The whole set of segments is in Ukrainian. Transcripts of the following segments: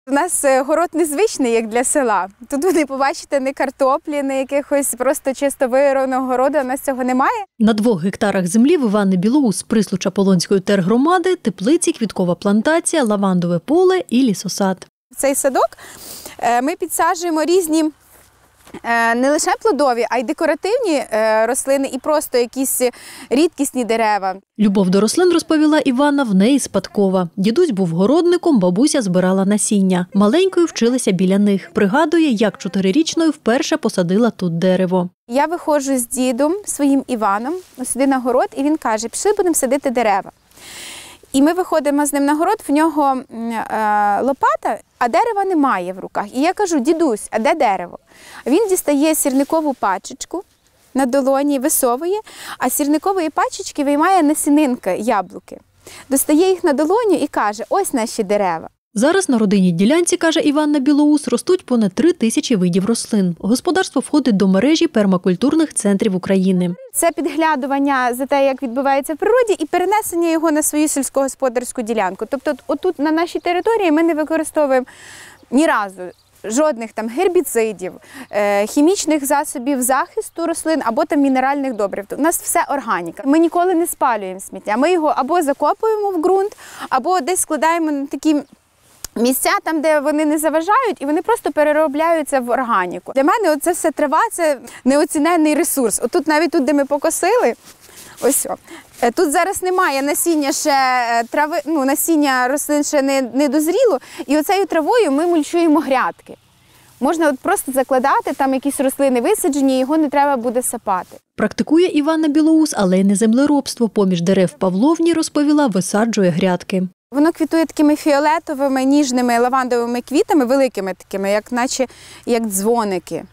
У нас город незвичний, як для села. Тут ви не побачите ні картоплі, ні якихось просто чисто виораного городу, у нас цього немає. На 2 гектарах землі в Іванни Білоус, Прислуча Полонської тергромади, теплиці, квіткова плантація, лавандове поле і лісосад. В цей садок ми підсаджуємо різні не лише плодові, а й декоративні рослини і просто якісь рідкісні дерева. Любов до рослин, розповіла Іванна, в неї спадкова. Дідусь був городником, бабуся збирала насіння. Маленькою вчилася біля них. Пригадує, як 4-річною вперше посадила тут дерево. Я виходжу з дідом, своїм Іваном, сюди на город, і він каже, пішли будемо садити дерева. І ми виходимо з ним на город, в нього лопата, а дерева немає в руках. І я кажу, дідусь, а де дерево? Він дістає сірникову пачечку на долоні, висовує, а з сірникової пачечки виймає насінинки, яблуки. Достає їх на долоню і каже, ось наші дерева. Зараз на родинній ділянці, каже Іванна Білоус, ростуть понад 3000 видів рослин. Господарство входить до мережі пермакультурних центрів України. Це підглядування за те, як відбувається в природі, і перенесення його на свою сільськогосподарську ділянку. Тобто отут на нашій території ми не використовуємо ні разу жодних там гербіцидів, хімічних засобів захисту рослин або там мінеральних добрив. У нас все органіка. Ми ніколи не спалюємо сміття. Ми його або закопуємо в ґрунт, або десь складаємо на такі місця, там, де вони не заважають, і вони просто переробляються в органіку. Для мене оце все трава – це неоціненний ресурс. Отут навіть тут, де ми покосили, ось о. Тут зараз немає насіння ще трави, насіння рослин ще не дозріло, і оцею травою ми мульчуємо грядки. Можна от просто закладати, там якісь рослини висаджені, його не треба буде сапати. Практикує Іванна Білоус, але й не землеробство. Поміж дерев павловні, розповіла, висаджує грядки. Воно квітує такими фіолетовими, ніжними лавандовими квітами, великими такими, як дзвоники.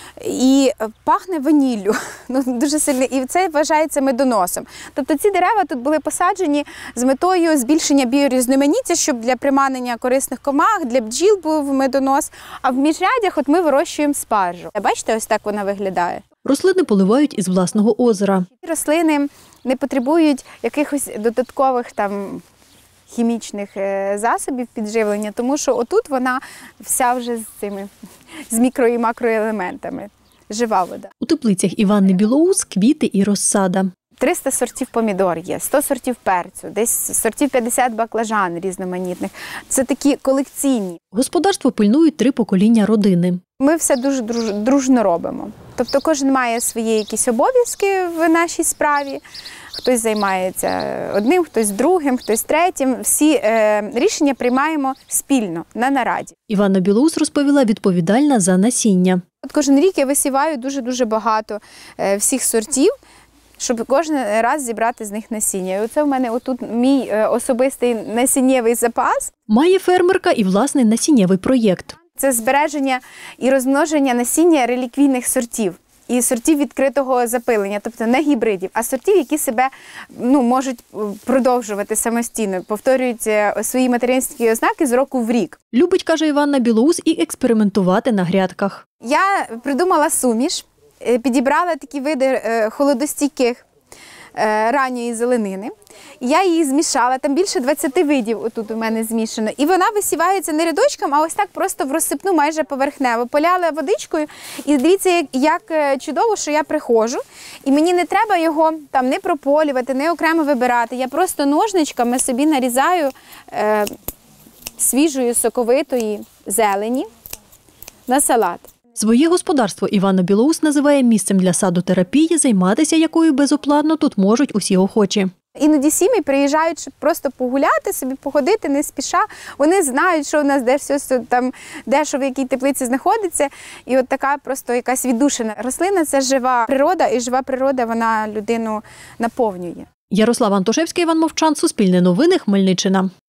І пахне ваніллю, дуже сильно, і це вважається медоносом. Тобто ці дерева тут були посаджені з метою збільшення біорізноманіття, щоб для приманення корисних комах, для бджіл був медонос, а в міжрядях от ми вирощуємо спаржу. Бачите, ось так вона виглядає. Рослини поливають із власного озера. Рослини не потребують якихось додаткових там хімічних засобів підживлення, тому що отут вона вся вже з мікро- і макроелементами. Жива вода. У теплицях Іванни Білоус квіти і розсада. 300 сортів помідор є, 100 сортів перцю, десь сортів 50 баклажан різноманітних. Це такі колекційні. Господарство пильнують 3 покоління родини. Ми все дуже дружно робимо. Тобто кожен має свої якісь обов'язки в нашій справі. Хтось займається одним, хтось другим, хтось третім. Всі рішення приймаємо спільно, на нараді. Іванна Білоус, розповіла, відповідальна за насіння. От кожен рік я висіваю дуже-дуже багато всіх сортів, щоб кожен раз зібрати з них насіння. І оце в мене отут мій особистий насіннєвий запас. Має фермерка і власний насіннєвий проєкт. Це збереження і розмноження насіння реліквійних сортів. І сортів відкритого запилення, тобто не гібридів, а сортів, які себе можуть продовжувати самостійно, повторюють свої материнські ознаки з року в рік. Любить, каже Іванна Білоус, і експериментувати на грядках. Я придумала суміш, підібрала такі види холодостійких ранньої зеленини. Я її змішала, там більше 20 видів отут у мене змішано. І вона висівається не рядочком, а ось так просто в розсипну, майже поверхнево. Поляла водичкою, і дивіться, як чудово, що я приходжу. І мені не треба його там не прополювати, не окремо вибирати. Я просто ножничками собі нарізаю свіжої, соковитої зелені на салат. Своє господарство Іванна Білоус називає місцем для садотерапії, займатися якою безоплатно тут можуть усі охочі. Іноді сім'ї приїжджають, щоб просто погуляти, собі походити не спіша. Вони знають, що у нас де що в якій теплиці знаходиться. І от така просто якась віддушина. Рослина – це жива природа, і жива природа, вона людину наповнює. Ярослав Антошевський, Іван Мовчан, Суспільне новини, Хмельниччина.